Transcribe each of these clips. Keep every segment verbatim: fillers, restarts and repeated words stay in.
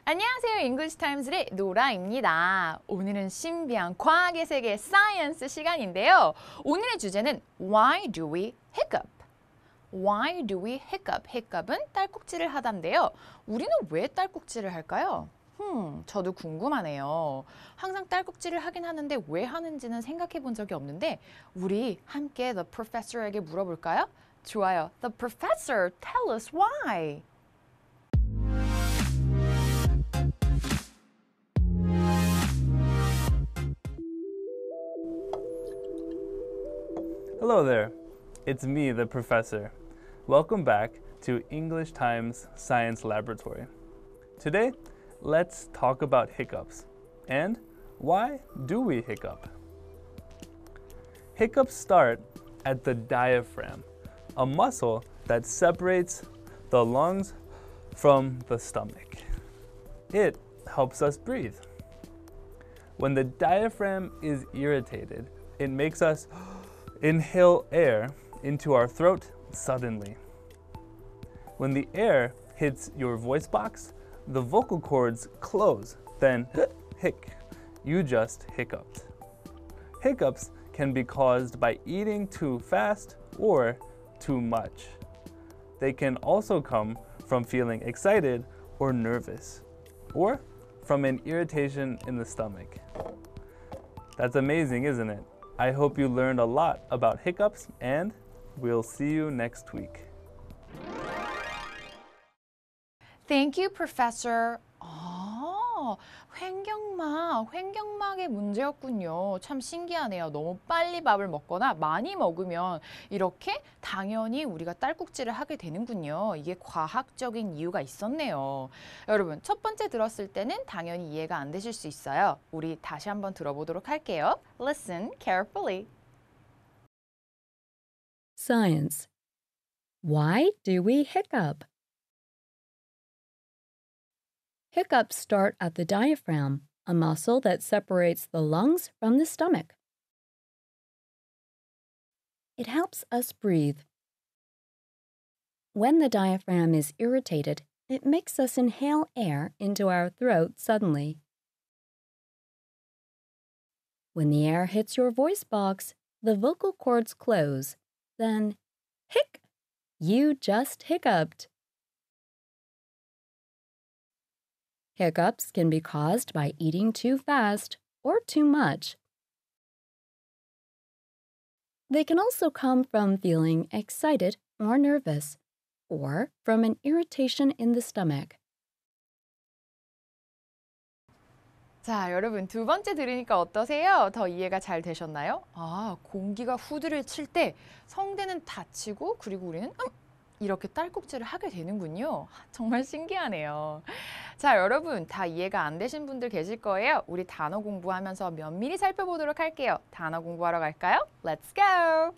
안녕하세요. 잉글리시 타임즈의 노라입니다. 오늘은 신비한 과학의 세계 사이언스 시간인데요. 오늘의 주제는 Why do we hiccup? Why do we hiccup? hiccup은 딸꾹질을 하다인데요. 우리는 왜 딸꾹질을 할까요? 음, 저도 궁금하네요. 항상 딸꾹질을 하긴 하는데 왜 하는지는 생각해 본 적이 없는데 우리 함께 The Professor에게 물어볼까요? 좋아요. The Professor, tell us why. Hello there, it's me, the professor. Welcome back to English Times Science Laboratory. Today, let's talk about hiccups. And why do we hiccup? Hiccups start at the diaphragm, a muscle that separates the lungs from the stomach. It helps us breathe. When the diaphragm is irritated, it makes us inhale air into our throat suddenly. When the air hits your voice box, the vocal cords close, then hic. You just hiccuped. Hiccups can be caused by eating too fast or too much. They can also come from feeling excited or nervous, or from an irritation in the stomach. That's amazing, isn't it? I hope you learned a lot about hiccups, and we'll see you next week. Thank you, Professor. 아, 횡격막, 횡격막의 문제였군요. 참 신기하네요. 너무 빨리 밥을 먹거나 많이 먹으면 이렇게 당연히 우리가 딸꾹질을 하게 되는군요. 이게 과학적인 이유가 있었네요. 여러분, 첫 번째 들었을 때는 당연히 이해가 안 되실 수 있어요. 우리 다시 한번 들어보도록 할게요. Listen carefully. Science. Why do we hiccup? Hiccups start at the diaphragm, a muscle that separates the lungs from the stomach. It helps us breathe. When the diaphragm is irritated, it makes us inhale air into our throat suddenly. When the air hits your voice box, the vocal cords close. Then, hic! You just hiccuped. Hiccups can be caused by eating too fast or too much. They can also come from feeling excited or nervous, or from an irritation in the stomach. 자, 여러분 두 번째 들으니까 어떠세요? 더 이해가 잘 되셨나요? 아, 공기가 후드를 칠 때 성대는 닫히고 그리고 우리는 음! 이렇게 딸꾹질을 하게 되는군요. 정말 신기하네요. 자, 여러분 다 이해가 안 되신 분들 계실 거예요. 우리 단어 공부하면서 면밀히 살펴보도록 할게요. 단어 공부하러 갈까요? Let's go!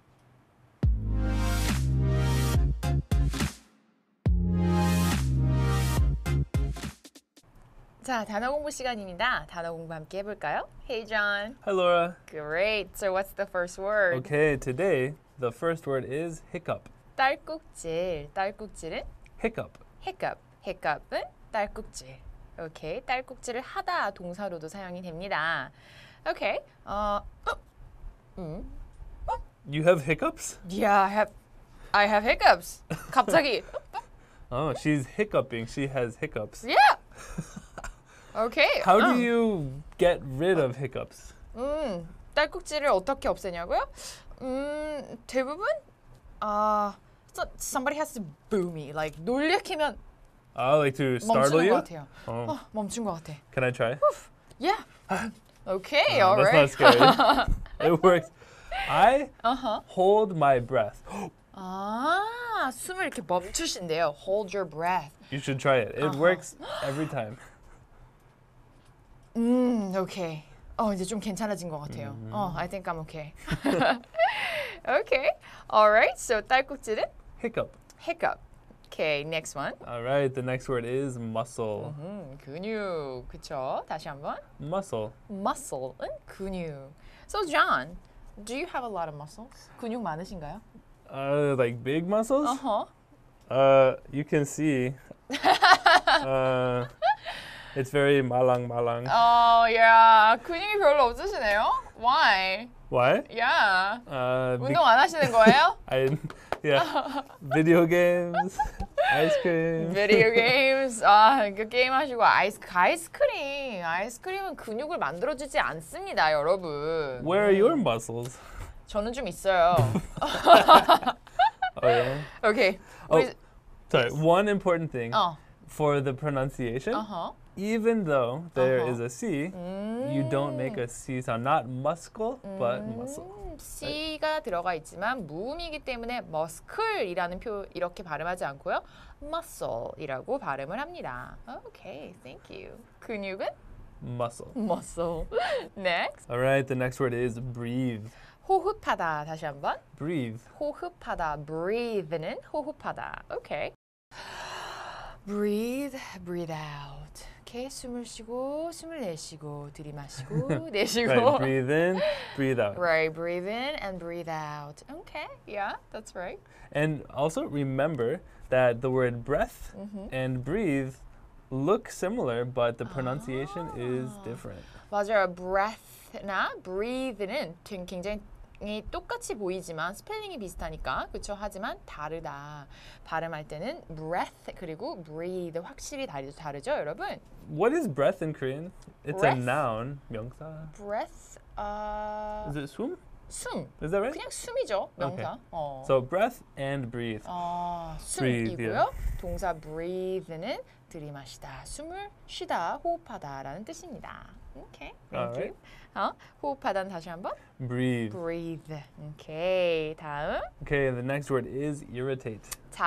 자, 단어 공부 시간입니다. 단어 공부 함께 해볼까요? Hey, John. Hi, Laura. Great. So what's the first word? Okay, today the first word is hiccup. 딸꾹질. 딸꾹질은 Hiccup. hiccup. hiccup은 딸꾹질. 오케이. 딸꾹질을 하다 동사로도 사용이 됩니다. 오케이. 어, 어, 음. You have hiccups? Yeah, I have, I have hiccups. 갑자기. Oh, she's hiccuping. She has hiccups. Yeah. 오케이. How do 음. you get rid of hiccups? 음, 딸꾹질을 어떻게 없애냐고요? 음, 대부분 아, so somebody has to boo me. Like 놀래키면 Oh, like to startle 멈추는 you? 것 같아요. Oh. 어, 멈춘 것 같아. Can I try? Yeah. Okay, Oh, all that's right. not scary. It works. I uh-huh. hold my breath. 아, 숨을 이렇게 멈추신대요. Hold your breath. You should try it. It Uh-huh. works every time. 음, okay. 어, 이제 좀 괜찮아진 것 같아요. 음. 어, I think I'm okay. Okay. All right. So 딸꾹질은 Hiccup. hiccup. Okay, next one. All right, the next word is muscle. 음, 근육. 그쵸? 다시 한번. Muscle. muscle은 근육. So John, do you have a lot of muscles? 근육 많으신가요? Uh, like big muscles? Uh-huh. Uh, you can see. uh, It's very malang malang. 어, 야, 근육이 별로 없으시네요. Why? Why? Yeah. Uh, be- 운동 안 하시는 거예요? I, yeah. Video games, ice cream. Video games. 아, 그 게임 하시고 아이스 아이스크림. 아이스크림은 근육을 만들어주지 않습니다, 여러분. Where are your muscles? 저는 좀 있어요. Oh yeah. 오케이. Oh, 우리 sorry. One important thing 어. for the pronunciation. 어허. Even though there Uh-huh. is a C, 음. you don't make a C sound. Not muscle, but muscle. 음, C가 들어가 있지만 무음이기 때문에 muscle이라는 표 이렇게 발음하지 않고요. muscle이라고 발음을 합니다. 오케이, thank you. 근육은 Muscle. muscle. Next. All right. The next word is breathe. 호흡하다. 다시 한번. Breathe. 호흡하다. breathe는 호흡하다. 오케이. breathe, breathe out. 이렇게 숨을 쉬고 숨을 내쉬고 들이마시고 내쉬고. Right. Breathe in, breathe out. Right, breathe in and breathe out. Okay, yeah, that's right. And also remember that the word breath Mm-hmm. and breathe look similar, but the pronunciation is different. 맞아요. breath나 breathe는 되게 굉장히 똑같이 보이지만 스펠링이 비슷하니까 그렇죠. 하지만 다르다. 발음할 때는 breath 그리고 breathe 확실히 다르죠, 다르죠, 여러분? What is breath in Korean? It's Breath? a noun. 명사. breath, 어, Is it 숨? 숨. Is that right? 그냥 숨이죠, 명사. 어. So breath and breathe. 어, breathe, 숨이고요. yeah. 동사 breathe는 들이마시다, 숨을 쉬다, 호흡하다라는 뜻입니다. 오케이, thank Alright. you. 어, 호흡하다는 다시 한번. Breathe. breathe. 오케이, 다음. Okay, the next word is irritate.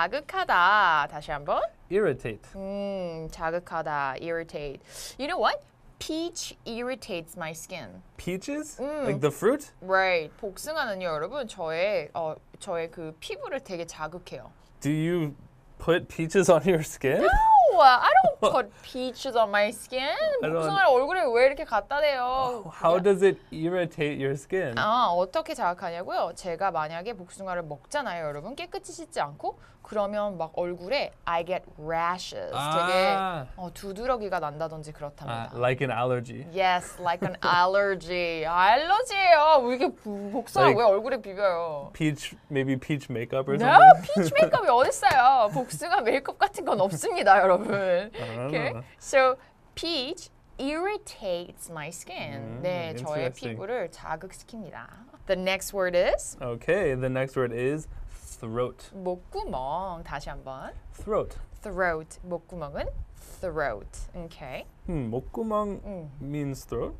자극하다. 다시 한번. Irritate. 음, 자극하다. irritate. You know what? Peach irritates my skin. Peaches? Mm. Like the fruit? Right. 복숭아는요, 여러분, 저의 어 저의 그 피부를 되게 자극해요. Do you put peaches on your skin? No, I don't put peaches on my skin. I don't- 복숭아를 얼굴에 왜 이렇게 갖다 대요? How does it irritate your skin? 아, 어떻게 자극하냐고요? 제가 만약에 복숭아를 먹잖아요, 여러분. 깨끗이 씻지 않고 그러면 막 얼굴에 I get rashes. 되게 Ah, 어, 두드러기가 난다든지 uh, 그렇답니다. like an allergy. Yes, like an allergy. 알러지예요. 왜 이렇게 부- 복숭아 Like- 왜 얼굴에 비벼요? Peach, maybe peach makeup or No, something? peach 메이크업이 어딨어요? 복숭아 메이크업 같은 건 없습니다, 여러분. I don't Okay, know. so peach irritates my skin. 음, 네, 저의 interesting. 피부를 자극시킵니다. The next word is Okay, the next word is throat. 목구멍. 다시 한번. Throat. throat. 목구멍은 throat. Okay. Hmm, 목구멍 음. means throat.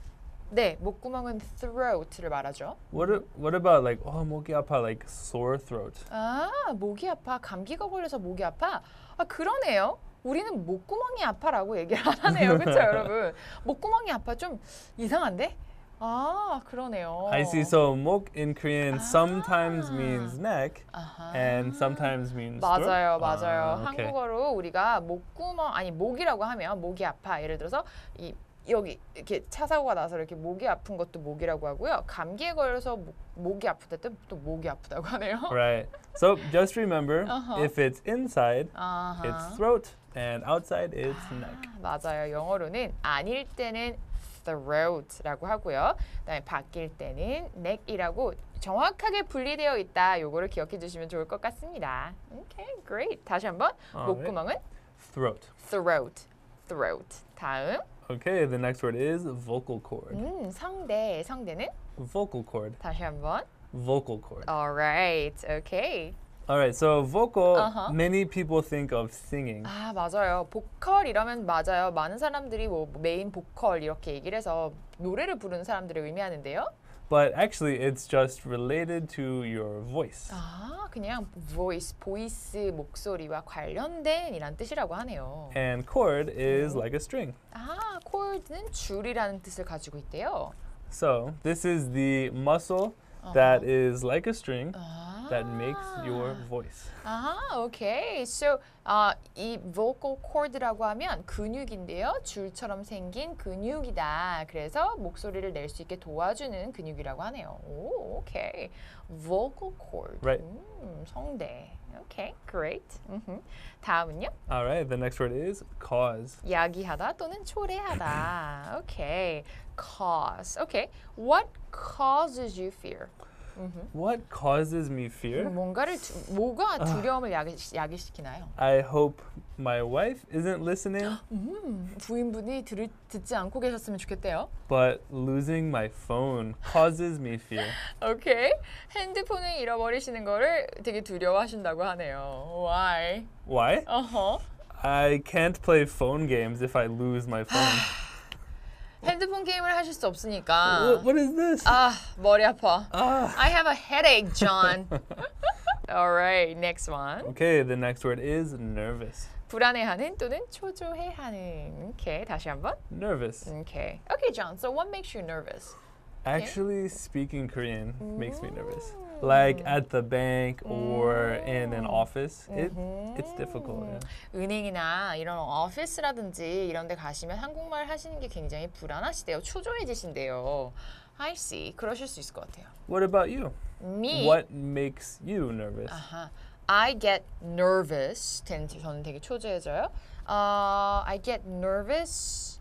네, 목구멍은 throat를 말하죠. What a- what about like oh 목이 아파 like sore throat? 아, 목이 아파. 감기가 걸려서 목이 아파. 아, 그러네요. 우리는 목구멍이 아파라고 얘기를 안 하네요. 그렇죠, 여러분? 목구멍이 아파 좀 이상한데? 아, 그러네요. I see. So 목 in Korean Ah. sometimes means neck 아하. and sometimes means throat. 맞아요, 맞아요. Ah, okay. 한국어로 우리가 목구멍 아니 목이라고 하면 목이 아파. 예를 들어서 이 여기 이렇게 차 사고가 나서 이렇게 목이 아픈 것도 목이라고 하고요. 감기에 걸려서 목, 목이 아프다 때 또 목이 아프다고 하네요. Right. So just remember, Uh-huh. if it's inside, 아하. it's throat, and outside, it's neck. 맞아요. 영어로는 아닐 때는 throat라고 하고요. 그다음에 바뀔 때는 neck이라고 정확하게 분리되어 있다. 요거를 기억해 주시면 좋을 것 같습니다. Okay, great. 다시 한번 Alright. 목구멍은 Throat. throat, throat. 다음 Okay, the next word is vocal cord. 음, 성대, 성대는 Vocal cord. 다시 한번. Vocal cord. Alright, okay. All right, so vocal, Uh-huh. many people think of singing. 아, 맞아요. 보컬 이러면 맞아요. 많은 사람들이 뭐 메인 보컬 이렇게 얘기를 해서 노래를 부르는 사람들을 의미하는데요. But actually, it's just related to your voice. 아, 그냥 voice, 보이스, 목소리와 관련된 이란 뜻이라고 하네요. And cord is like a string. 아, chord는 줄이라는 뜻을 가지고 있대요. So this is the muscle that is like a string, 아, that makes your voice. 아하, 오케이. So, 아, 이 vocal cord라고 하면 근육인데요. 줄처럼 생긴 근육이다. 그래서 목소리를 낼 수 있게 도와주는 근육이라고 하네요. 오, 오케이. vocal cord. Right. 음, 성대. 오케이, great. 음흠. 다음은요? All right, the next word is cause. 야기하다 또는 초래하다. 오케이. cause. 오케이. What causes you fear? What causes me fear? 뭔가를 두, 뭐가 두려움을 야기, 야기시키나요? I hope my wife isn't listening, 음, 부인분이 들, 듣지 않고 계셨으면 좋겠대요. but losing my phone causes me fear. 오케이. 핸드폰을 잃어버리시는 거를 되게 두려워하신다고 하네요. Why? Why? 어허. I can't play phone games if I lose my phone. 핸드폰 게임을 하실 수 없으니까. What, what is this? 아, 머리 아파. Ah. I have a headache, John. All right, next one. Okay, the next word is nervous. 불안해하는 또는 초조해하는. 오케이, 다시 한번. Nervous. Okay. Okay, John. So what makes you nervous? Actually, speaking Korean makes me nervous. Like at the bank or in an office, it it's difficult. Yeah. 은행이나 이런 오피스라든지 이런 데 가시면 한국말 하시는 게 굉장히 불안하시대요. 초조해지신대요. I see. 그러실 수 있을 것 같아요. What about you? Me? What makes you nervous? 아하. I get nervous. 저는 되게 초조해져요. Uh, I get nervous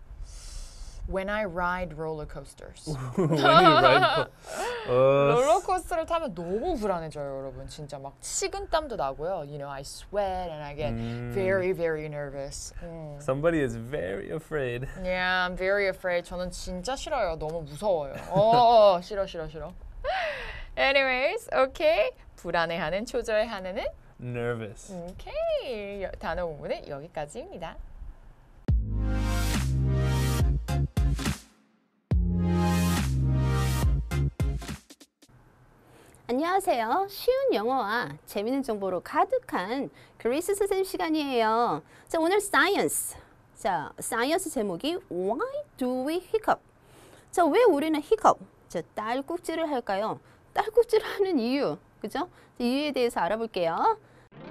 when I ride roller coasters. When you ride, uh, 롤러코스터를 타면 너무 불안해져요, 여러분. 진짜 막 식은땀도 나고요. You know, I sweat and I get 음. very, very nervous. 음. somebody is very afraid. Yeah, I'm very afraid. 저는 진짜 싫어요. 너무 무서워요. 어, 싫어, 싫어, 싫어. Anyways, okay. 불안해하는, 초조해하는. Nervous. 오케이. 여- 단어 공부는 여기까지입니다. 안녕하세요. 쉬운 영어와 재미있는 정보로 가득한 그레이스 선생님 시간이에요. 자, 오늘 science. 자, science 제목이 Why do we hiccup? 자, 왜 우리는 hiccup? 자, 딸꾹질을 할까요? 딸꾹질을 하는 이유. 그죠? 이유에 대해서 알아볼게요.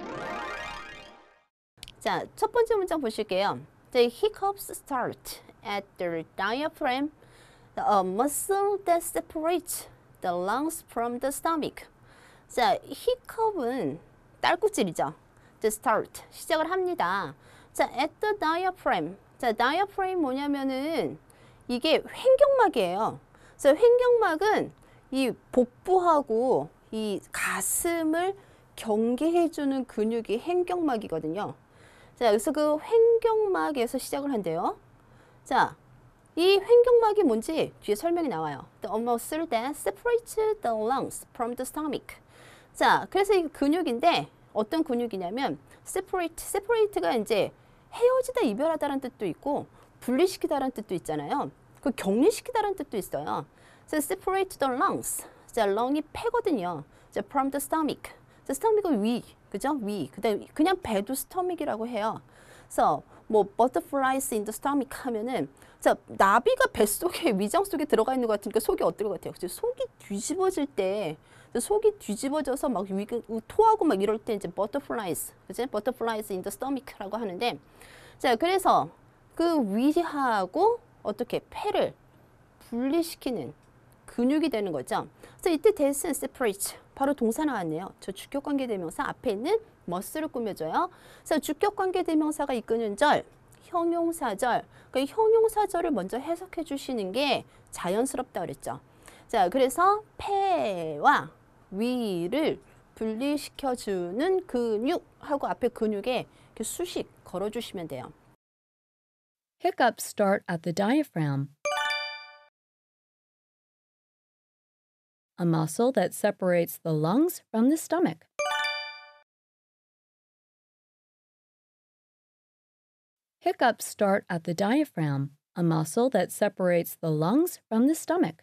자, 첫 번째 문장 보실게요. The hiccups start at the diaphragm, a muscle that separates the lungs from the stomach. 자, 히컵은 딸꾹질이죠. The start, 시작을 합니다. 자, at the diaphragm. 자, diaphragm 뭐냐면은 이게 횡격막이에요. 그래서 횡격막은 이 복부하고 이 가슴을 경계해주는 근육이 횡격막이거든요. 자, 그래서 그 횡격막에서 시작을 한대요. 자, 이 횡격막이 뭔지 뒤에 설명이 나와요. The muscle that separates the lungs from the stomach. 자, 그래서 이 근육인데 어떤 근육이냐면 separate, separate가 이제 헤어지다, 이별하다라는 뜻도 있고 분리시키다라는 뜻도 있잖아요. 그 격리시키다라는 뜻도 있어요. 그래서 separate the lungs. 자, lung이 폐거든요. 자, from the stomach. 자, stomach은 위, 그죠? 위. 그다음 그냥 배도 stomach이라고 해요. 그래서 뭐 butterflies in the stomach 하면은 자, 나비가 뱃속에 위장 속에 들어가 있는 것 같으니까 속이 어떨 것 같아요? 그죠? 속이 뒤집어질 때 속이 뒤집어져서 막 위, 토하고 막 이럴 때 이제 butterflies, 그죠? butterflies in the stomach라고 하는데 자, 그래서 그 위하고 어떻게 폐를 분리시키는 근육이 되는 거죠. 그래서 이때 that은 separate 바로 동사 나왔네요. 저 주격관계대명사 앞에 있는 must를 꾸며줘요. 그래서 주격관계대명사가 이끄는 절, 형용사절, 그 형용사절을 먼저 해석해 주시는 게 자연스럽다 그랬죠. 자, 그래서 폐와 위를 분리시켜주는 근육하고 앞에 근육에 이렇게 수식 걸어주시면 돼요. Hiccups start at the diaphragm, a muscle that separates the lungs from the stomach. Hiccups start at the diaphragm, a muscle that separates the lungs from the stomach.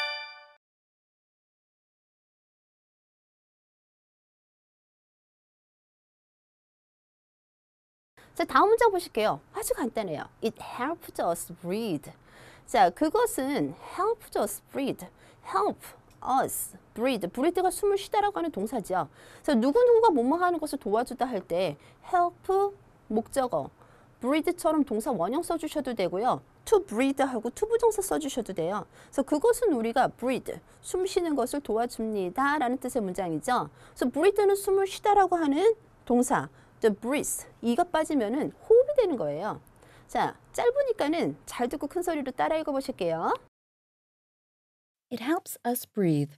자, 다음 문장 보실게요. 아주 간단해요. It helps us breathe. 자, 그것은 helps us breathe. help, us, breathe. breathe가 숨을 쉬다라고 하는 동사죠. 그래서 누구누구가 뭐뭐 하는 것을 도와주다 할 때 help 목적어, breathe처럼 동사 원형 써주셔도 되고요. to breathe 하고 to 부정사 써주셔도 돼요. 그래서 그것은 우리가 breathe, 숨 쉬는 것을 도와줍니다 라는 뜻의 문장이죠. 그래서 breathe는 숨을 쉬다라고 하는 동사, the breath, 이가 빠지면은 호흡이 되는 거예요. 자, 짧으니까는 잘 듣고 큰 소리로 따라 읽어보실게요. It helps us breathe.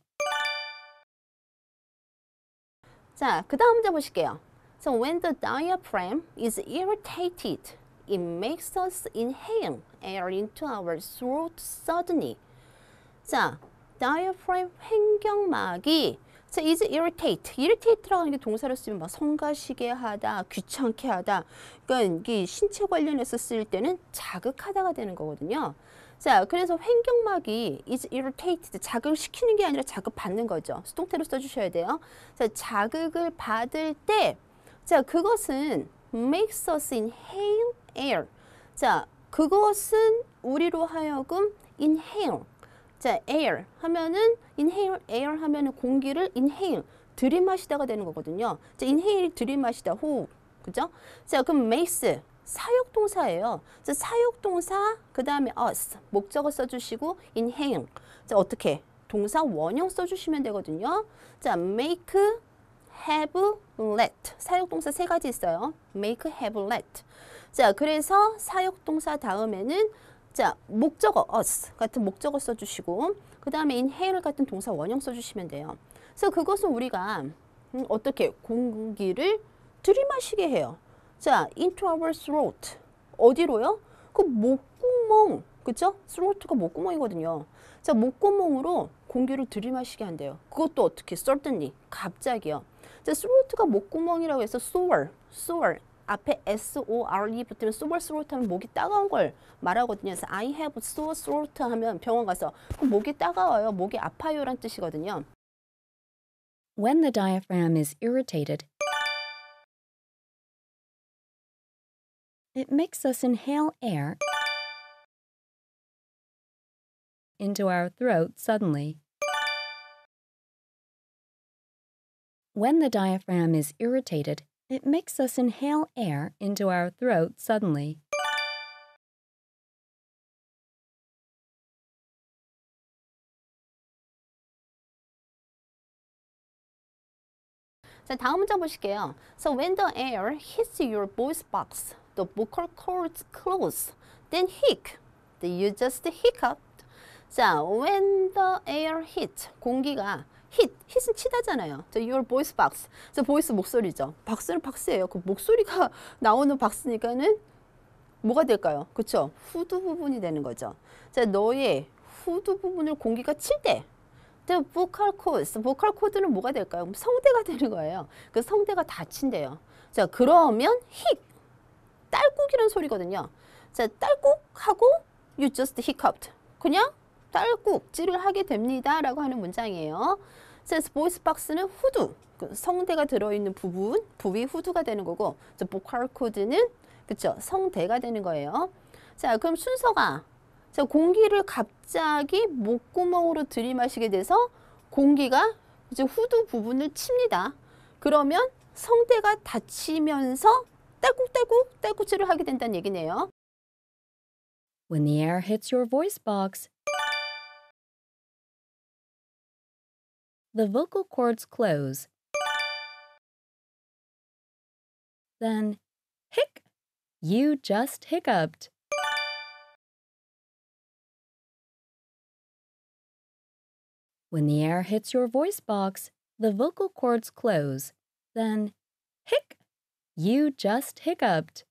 자, 그 다음 문제 보실게요. So when the diaphragm is irritated, it makes us inhale air into our throat suddenly. 자, diaphragm 횡격막이 자, is irritate. irritate라고 하는 게 동사로 쓰면 막 성가시게 하다, 귀찮게 하다. 그러니까 이게 신체 관련해서 쓸 때는 자극하다가 되는 거거든요. 자, 그래서 횡격막이 is irritated. 자극을 시키는 게 아니라 자극받는 거죠. 수동태로 써주셔야 돼요. 자, 자극을 받을 때, 자, 그것은 makes us inhale air. 자, 그것은 우리로 하여금 inhale. 자, air 하면은 inhale, air 하면은 공기를 inhale, 들이마시다가 되는 거거든요. 자, inhale 들이마시다, 호흡. 그죠? 자, 그럼 makes 사역동사예요. 자, 사역동사 그 다음에 us 목적어 써주시고 inhale. 자, 어떻게? 동사 원형 써주시면 되거든요. 자, make, have, let. 사역동사 세 가지 있어요. make, have, let. 자, 그래서 사역동사 다음에는 자, 목적어 us 같은 목적어 써주시고 그 다음에 inhale 같은 동사 원형 써주시면 돼요. 그래서 그것은 우리가 음, 어떻게 공기를 들이마시게 해요. 자, into our throat. 어디로요? 그 목구멍. 그쵸? throat가 목구멍이거든요. 자, 목구멍으로 공기를 들이마시게 한대요. 그것도 어떻게? suddenly. 갑자기요. 자, throat가 목구멍이라고 해서 sore. sore. 앞에 S-O-R-E 붙으면 sore throat 하면 목이 따가운 걸 말하거든요. 그래서 I have sore throat 하면 병원 가서 목이 따가워요. 목이 아파요 란 뜻이거든요. When the diaphragm is irritated, it makes us inhale air into our throat suddenly. When the diaphragm is irritated, it makes us inhale air into our throat suddenly. 자, 다음 문장 보실게요. So when the air hits your voice box, the vocal cords close, then hic. You just hiccuped. 자, when the air hit, 공기가 hit, hit은 치다잖아요. 자, your voice box. 자, 보이스 목소리죠. 박스는 박스예요. 그 목소리가 나오는 박스니까는 뭐가 될까요? 그쵸? 후두 부분이 되는 거죠. 자, 너의 후두 부분을 공기가 칠 때, the vocal cords, vocal cord는 뭐가 될까요? 성대가 되는 거예요. 그 성대가 다친대요. 자, 그러면 hic, 딸꾹이라는 소리거든요. 자, 딸꾹 하고 you just hiccuped. 그냥 딸꾹질을 하게 됩니다. 라고 하는 문장이에요. 그래서 voice box는 후두, 그 성대가 들어있는 부분, 부위 후두가 되는 거고, 저 vocal cord는 그쵸, 성대가 되는 거예요. 자, 그럼 순서가 자, 공기를 갑자기 목구멍으로 들이마시게 돼서 공기가 이제 후두 부분을 칩니다. 그러면 성대가 닫히면서 딸꾹딸꾹 딸꾹질을 하게 된다는 얘기네요. When the air hits your voice box, the vocal cords close. Then, hic, you just hiccuped. When the air hits your voice box, the vocal cords close. Then, hic, you just hiccuped.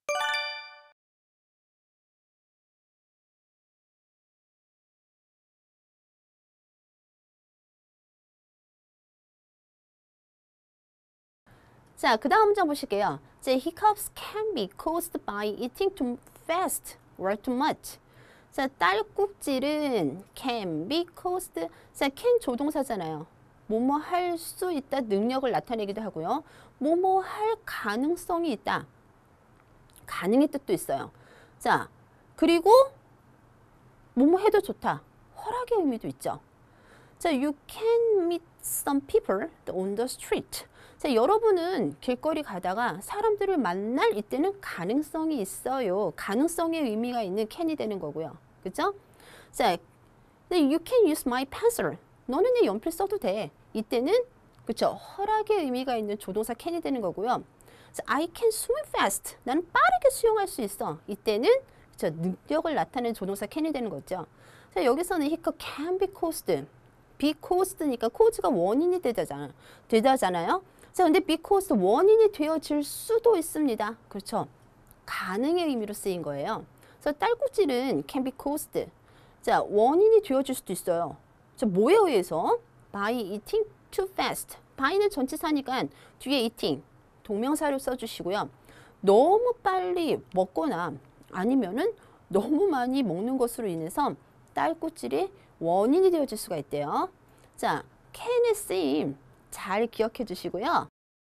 자, 그 다음 문장 보실게요. 자, hiccups can be caused by eating too fast or too much. 자, 딸꾹질은 can be caused. 자, can 조동사잖아요. 뭐뭐 할 수 있다, 능력을 나타내기도 하고요. 뭐뭐 할 가능성이 있다. 가능의 뜻도 있어요. 자, 그리고 뭐뭐 해도 좋다. 허락의 의미도 있죠. 자, you can meet some people on the street. 자, 여러분은 길거리 가다가 사람들을 만날 이때는 가능성이 있어요. 가능성의 의미가 있는 can이 되는 거고요. 그죠? 자, you can use my pencil. 너는 내 연필 써도 돼. 이때는 그쵸? 허락의 의미가 있는 조동사 can이 되는 거고요. 자, I can swim fast. 나는 빠르게 수영할 수 있어. 이때는 그쵸? 능력을 나타내는 조동사 can이 되는 거죠. 자, 여기서는 hiccup can be caused. be caused니까 cause가 원인이 되다잖아. 되다잖아요. 자, 근데 because 원인이 되어질 수도 있습니다. 그렇죠? 가능의 의미로 쓰인 거예요. 그래서 딸꾹질은 can be caused. 자, 원인이 되어질 수도 있어요. 자, 뭐에 의해서? by eating too fast. by는 전치사니까 뒤에 eating, 동명사를 써주시고요. 너무 빨리 먹거나 아니면은 너무 많이 먹는 것으로 인해서 딸꾹질이 원인이 되어질 수가 있대요. 자, can의 쓰임 잘 기억해 주시고요.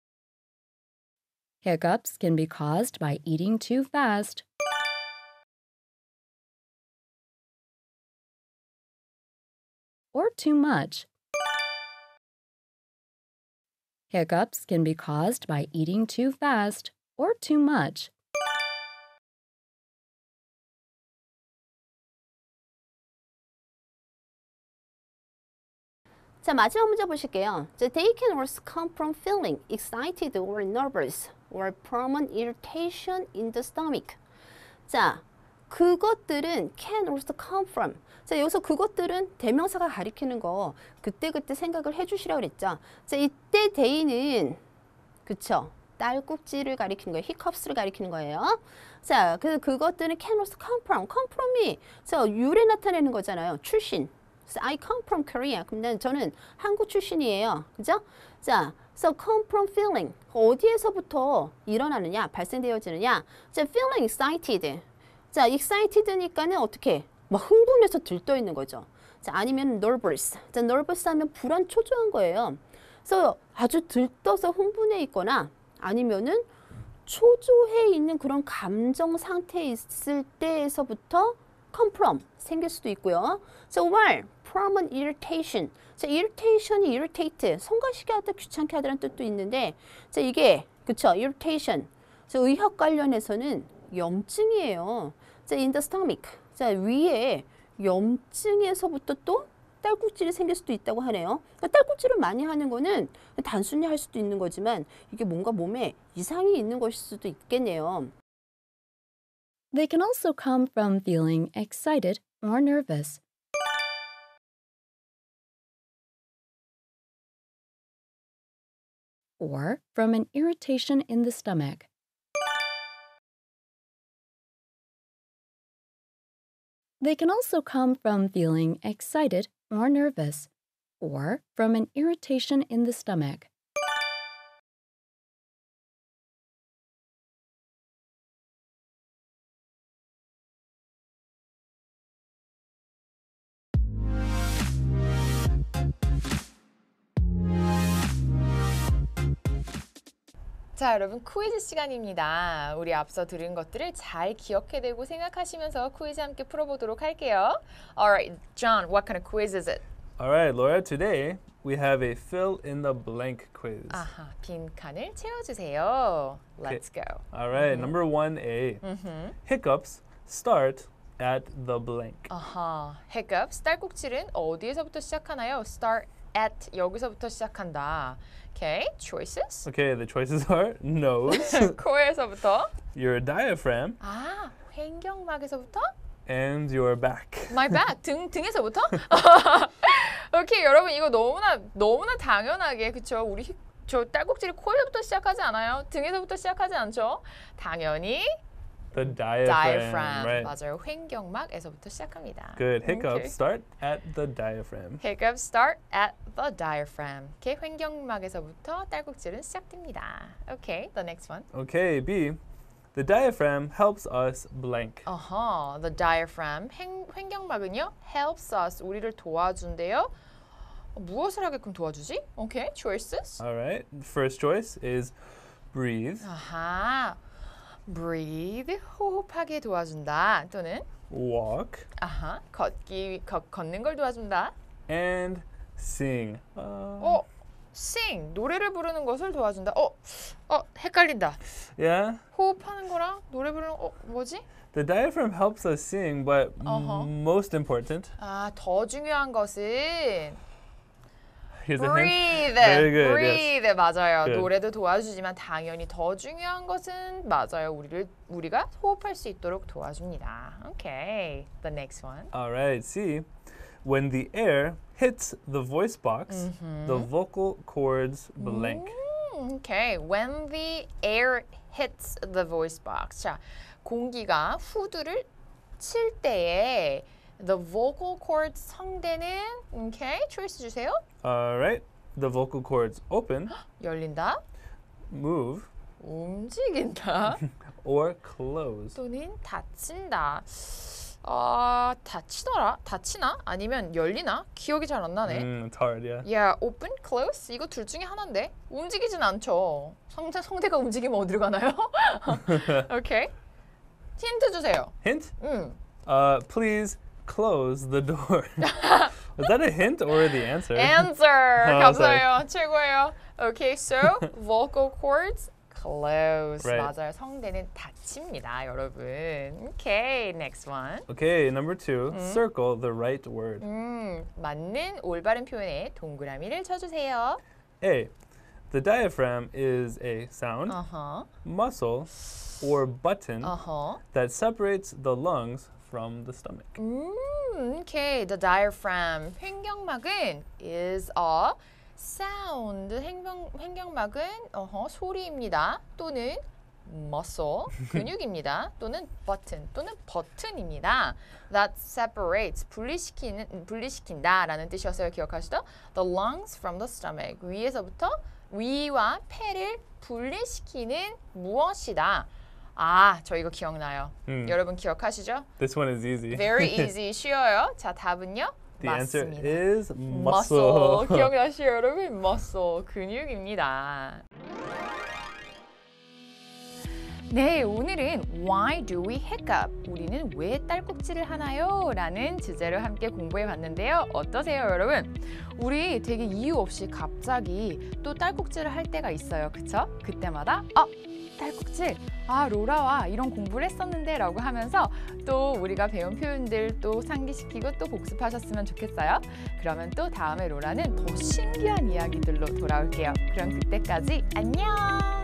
Hiccups can be caused by eating too fast or too much. Hiccups can be caused by eating too fast or too much. 자, 마지막 문제 보실게요. 자, they can also come from feeling excited or nervous or from an irritation in the stomach. 자, 그것들은 can also come from. 자, 여기서 그것들은 대명사가 가리키는 거 그때그때 생각을 해주시라고 그랬죠. 자, 이때 they는 그쵸? 딸꾹질을 가리키는 거예요. hiccups를 가리키는 거예요. 자, 그래서 그것들은 can also come from. come from이 저 유래 나타내는 거잖아요. 출신. I come from Korea. 그럼 난 저는 한국 출신이에요. 그죠? 자, so come from feeling. 어디에서부터 일어나느냐, 발생되어지느냐. 자, feeling excited. 자, excited니까는 어떻게? 막 흥분해서 들떠 있는 거죠. 자, 아니면 nervous. 자, nervous 하면 불안, 초조한 거예요. 그래서 아주 들떠서 흥분해 있거나 아니면은 초조해 있는 그런 감정 상태에 있을 때에서부터 come from 생길 수도 있고요. So while from an irritation. 자, irritation이 irritate, 성가시게 하다, 귀찮게 하다라는 뜻도 있는데, 자, 이게 그쵸? irritation. 자, 의학 관련해서는 염증이에요. 자, in the stomach. 자, 위에 염증에서부터 또 딸꾹질이 생길 수도 있다고 하네요. 그러니까 딸꾹질을 많이 하는 거는 단순히 할 수도 있는 거지만 이게 뭔가 몸에 이상이 있는 것일 수도 있겠네요. They can also come from feeling excited or nervous. Or from an irritation in the stomach. They can also come from feeling excited or nervous, or from an irritation in the stomach. 자, 여러분 퀴즈 시간입니다. 우리 앞서 들은 것들을 잘 기억해내고 생각하시면서 퀴즈 함께 풀어보도록 할게요. Alright, John, what kind of quiz is it? Alright, Laura, today we have a fill in the blank quiz. 아하, 빈 칸을 채워주세요. Let's go. Alright, number one A. Mm-hmm. Hiccups start at the blank. 아하, hiccups, 딸꾹질은 어디에서부터 시작하나요? Start at, 여기서부터 시작한다. Okay, choices. Okay, the choices are nose, 코에서부터. your diaphragm, 아, 횡격막에서부터? and your back. My back, 등, 등에서부터? 오케이, 여러분 이거 너무나 너무나 당연하게 그쵸? 우리 히, 저 딸꾹질이 코에서부터 시작하지 않아요? 등에서부터 시작하지 않죠? 당연히 The diaphragm. diaphragm. Right. 맞아요. 횡격막에서부터 시작합니다. Good. Hiccups Okay. start at the diaphragm. Hiccups start at the diaphragm. 이렇게 횡격막에서부터 딸꾹질은 시작됩니다. Okay, the next one. Okay, B. The diaphragm helps us blank. 어허, the diaphragm. 횡, 횡격막은요, helps us, 우리를 도와준대요. 무엇을 하게끔 도와주지? Okay, choices. All right. First choice is breathe, 아하, breathe, 호흡하게 도와준다. 또는 walk, 아하, 걷기, 걷, 걷는 걸 도와준다. and sing. Uh, 어, sing 노래를 부르는 것을 도와준다. 어, 어 헷갈린다. Yeah. 호흡하는 거랑 노래 부르는 거 어, 뭐지? The diaphragm helps us sing, but Uh-huh. most important, 아, 더 중요한 것은 here's a hint. breathe. Very good, breathe 맞아요. Good. 노래도 도와주지만 당연히 더 중요한 것은 맞아요. 우리를 우리가 호흡할 수 있도록 도와줍니다. Okay. The next one. All right, see, when the air hits the voice box, the vocal cords blank. 음, okay. When the air hits the voice box. 자, 공기가 후드를 칠 때에 the vocal cords 성대는 okay. 초이스 주세요. All right, the vocal cords open, 열린다. move, 움직인다. or close. 또는 닫힌다. 아, 닫히더라? 닫히나? 아니면 열리나? 기억이 잘 안 나네. Mm, it's hard, yeah. Yeah, open, close 이거 둘 중에 하나인데 움직이진 않죠. 성대 성대가 움직이면 어디로 가나요? 오케이. 힌트 주세요. Hint? 음. Uh, please close the door. Was that a hint or the answer? Answer. 어, 감사해요. 최고예요. Okay, so vocal cords close. Right. 맞아요. 성대는 닫힙니다, 여러분. Okay, next one. Okay, number two, circle the right word. 음, 맞는 올바른 표현에 동그라미를 쳐주세요. A. The diaphragm is a sound, 어허, muscle, or button 어허. that separates the lungs from the stomach. 음, okay. The diaphragm. 횡격막은 is a sound. 횡경, 횡격막은 어허, 소리입니다. 또는 muscle, 근육입니다. 또는 button, 또는 버튼입니다. That separates, 분리시키는, 분리시킨다라는 뜻이었어요. 기억하시죠? The lungs from the stomach. 위에서부터 위와 폐를 분리시키는 무엇이다. 아, 저 이거 기억나요. 음. 여러분 기억하시죠? This one is easy. Very easy, 쉬워요. 자, 답은요? The answer 맞습니다. is muscle. muscle. 기억나시죠, 여러분? muscle, 근육입니다. 네, 오늘은 Why do we hiccup? 우리는 왜 딸꾹질을 하나요? 라는 주제로 함께 공부해 봤는데요. 어떠세요, 여러분? 우리 되게 이유 없이 갑자기 또 딸꾹질을 할 때가 있어요. 그쵸? 그때마다 아, 딸꾹질! 아, 로라와 이런 공부를 했었는데 라고 하면서 또 우리가 배운 표현들 또 상기시키고 또 복습하셨으면 좋겠어요. 그러면 또 다음에 로라는 더 신기한 이야기들로 돌아올게요. 그럼 그때까지 안녕!